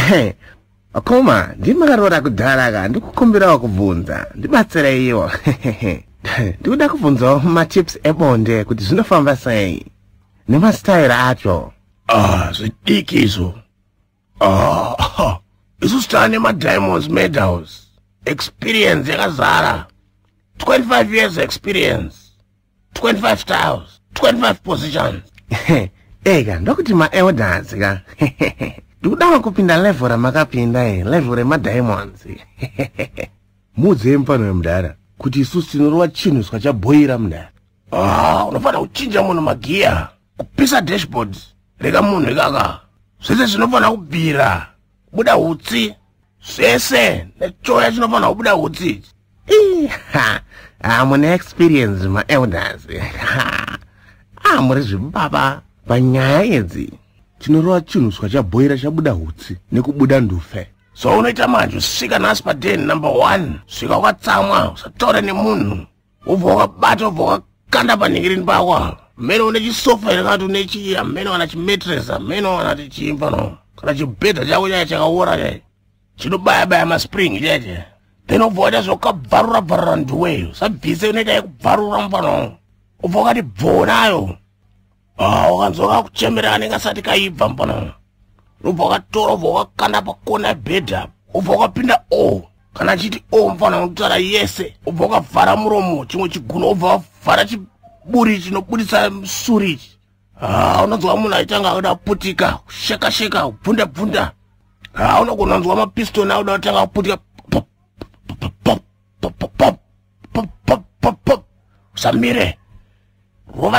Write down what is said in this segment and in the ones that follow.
Akoma, ndimakarora kudhara ndikukumbira kubvunza. Ndibatsire iwo. Ndikuda kubvunza matips ebonde kuti zvinofamba sei. Nemastyle acho. Zvidiki izvo. Isu tane diamonds medals. Experience yakazara. 25 years experience. 25 styles. 25 positions. Ega, ndokuti elders ka. Ndikuda kupinda level ramakapinda level remadiamonds. Mudzimba nomudara kuti isu tinorova chinhu chaboira mudara. Unofanira kuchinja munhu magiya, kupisa dashboard, rega munhu ikaka. Zvese zvinofanira kubvira, kubuda hutsi. Zvese nechoya chinofanira kubuda hutsi. Mune experience elders. Muri zvibaba panyaya idzi. Tinorova chinhu chaboira chabuda hutsi nekubuda ndufe. So unoita manje usvika nhasi padeni number 1, svika wakatsamwa, usataura nemunhu. Ubva wakabata, ubva wakakanda panhingirini pako. Mmene une chisofa ine kana une amene wana chimatress, amene wana chiimba no. Kana chibhedha chako chaya chakaora chaya. Chinobaya maspring chaya. Then ubva waita zvokabvarura nduweyo. Usabvise unoita yekubvarura mpano. Ubva wakati bvonayo. Wakanzoka kuchemera anenge asati kaibva mpano. Ubva wakatora, ubva wakakanda pakona bhedha. Ubva wakapinda kana chiti mpano unotara yese. Ubva wakavhara muromo, chimwe chiguno, ubva wavhara chiburi chinobudisa suri. Unonzwa munhu aitanga akuda kuputika, kusheka, kubvunda. Unogona kunzwa mapistoni akuda kutanga kuputika. Usamire. Rova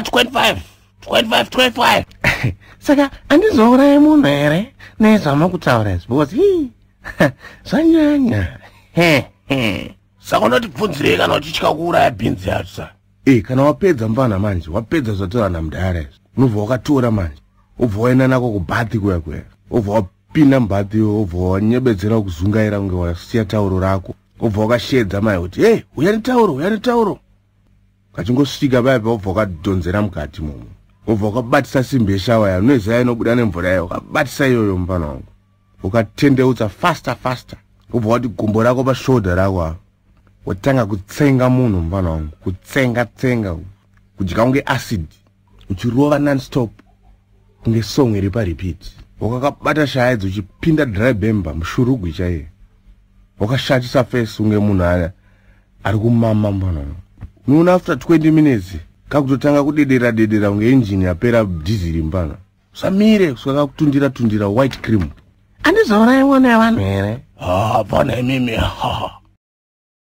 25. Saka andizouraya munhu here nezvamakutaura izvi because zvanyanya. Saka unotibvunzirei kana uchitya kuuraya bhinzi yacho sa? Kana wapedza mbana manje, wapedza zvatora namudhara izvi, unobva wakatora manje, ubva waenda nako kubhathi kuya, ubva wapinda mubhathi, ubva wanyebedzera kuzungaira kunge wasiya tauro rako, ubva wakashedza mai kuti uyani tauro. Kachingosvika paya ubva wakadhonzera mukati momo. Ubva wakabatisa simbi yeshawa yayo, unoziva inobuda nemvura yayo, ukabatisa iyoyo mufana wangu. Ukatendeutsa faster. Ubva wati gumbo rako pashoulder rako. Watanga kutsenga munhu mufana wangu, kutsenga, kudya kunge acid, uchirova non-stop, kunge song iri parepeat. Wakakabata shaya idzi uchipinda dry bemba mushurugwi chaiye. Wakashatisa face unge munhu ari kumama mufana wangu. Unoona after 20 minutes kakutotanga kudedera unge engine yapera diesel mbana. Usamire kusvika kutundira white cream. Andizouraya mwana vanhu here. Pana mimi.